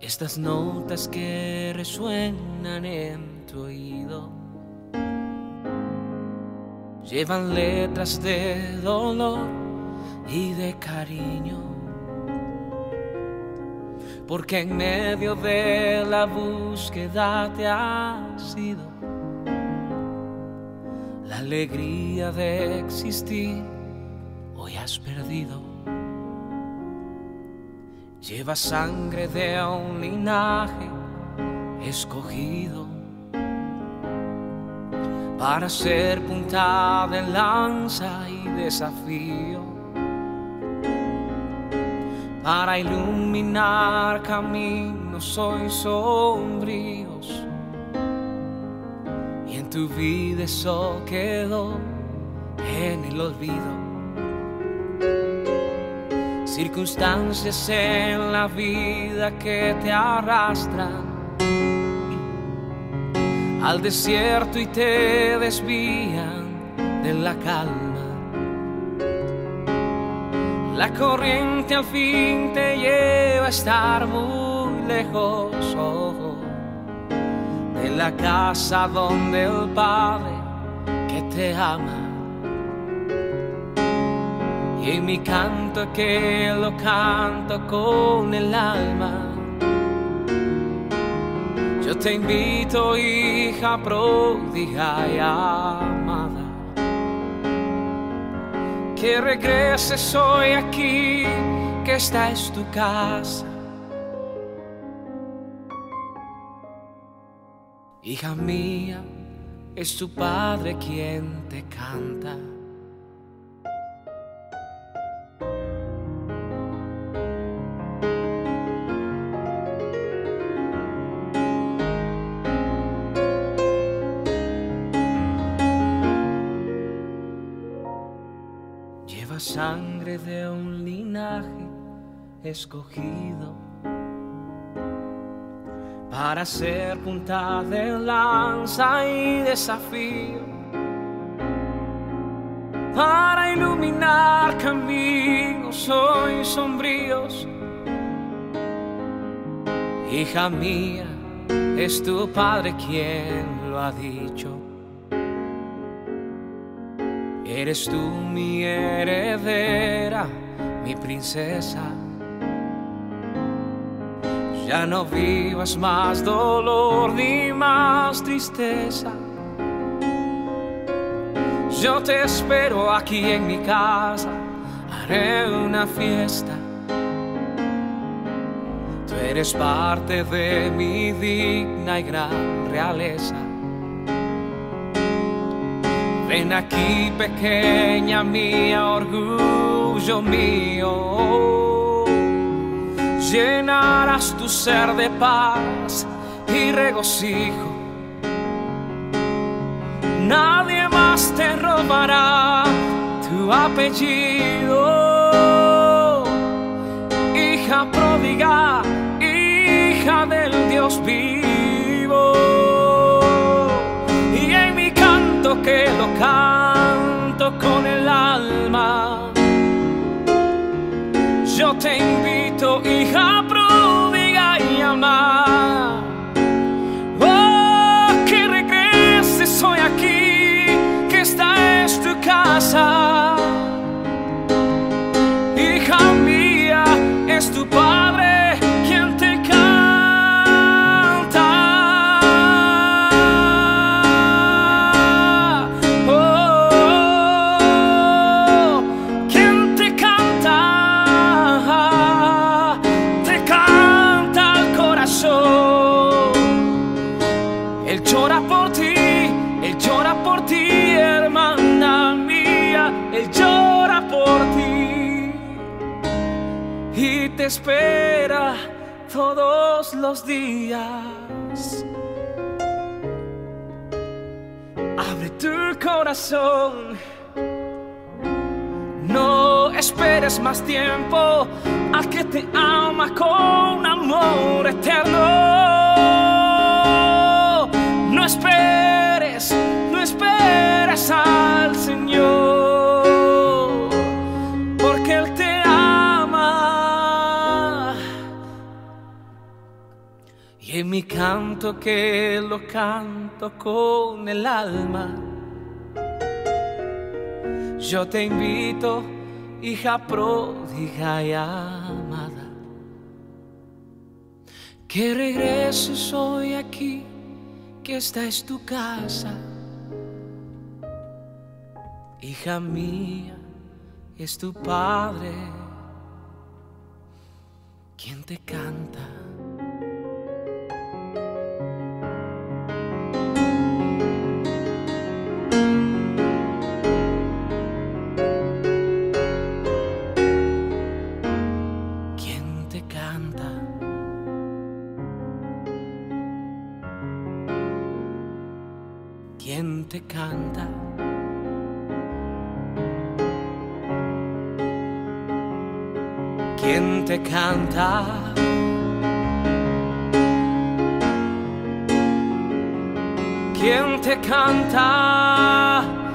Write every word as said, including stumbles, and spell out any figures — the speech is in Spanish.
Estas notas que resuenan en tu oído llevan letras de dolor y de cariño, porque en medio de la búsqueda te has ido. La alegría de existir hoy has perdido. Llevas sangre de un linaje escogido para ser punta de lanza y desafío, para iluminar caminos hoy sombríos. Y en tu vida eso quedó en el olvido. Circunstancias en la vida que te arrastran al desierto y te desvían de la calma. La corriente al fin te lleva a estar muy lejos, oh, de la casa donde el Padre que te ama. Y en mi canto que lo canto con el alma, yo te invito, hija pródiga y amada, que regreses hoy aquí, que esta es tu casa. Hija mía, es tu Padre quien te canta. Lleva sangre de un linaje escogido para ser punta de lanza y desafío, para iluminar caminos hoy sombríos. Hija mía, es tu Padre quien lo ha dicho. Eres tú mi heredera, mi princesa. Ya no vivas más dolor ni más tristeza. Yo te espero aquí en mi casa, haré una fiesta. Tú eres parte de mi digna y gran realeza. Ven aquí, pequeña mía, orgullo mío. Llenarás tu ser de paz y regocijo. Nadie más te robará tu apellido. Hija pródiga, hija del Dios vivo. Y en mi canto que lo canto con el alma, yo te invito, hija pródiga y amada, oh, que regreses hoy aquí, que esta es tu casa. Hija mía, es tu Padre quien te canta. Oh, quien te canta, te canta el corazón. Él llora por ti, Él llora por ti, hermana mía. Él llora por ti y te espera todos los días. Abre tu corazón, no esperes más tiempo al que te ama con amor eterno. No esperes, no esperes al Señor, porque Él te ama Y en mi canto que lo canto con el alma, yo te invito, hija pródiga y amada, que regreses hoy aquí, que esta es tu casa. Hija mía, es tu padre quien te canta. ¿Quién te canta? ¿Quién te canta? ¿Quién te canta? ¿Quién te canta?